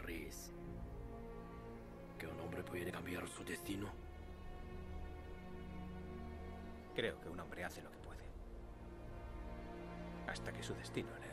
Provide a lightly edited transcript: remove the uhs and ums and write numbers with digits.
¿Crees que un hombre puede cambiar su destino? Creo que un hombre hace lo que puede, hasta que su destino le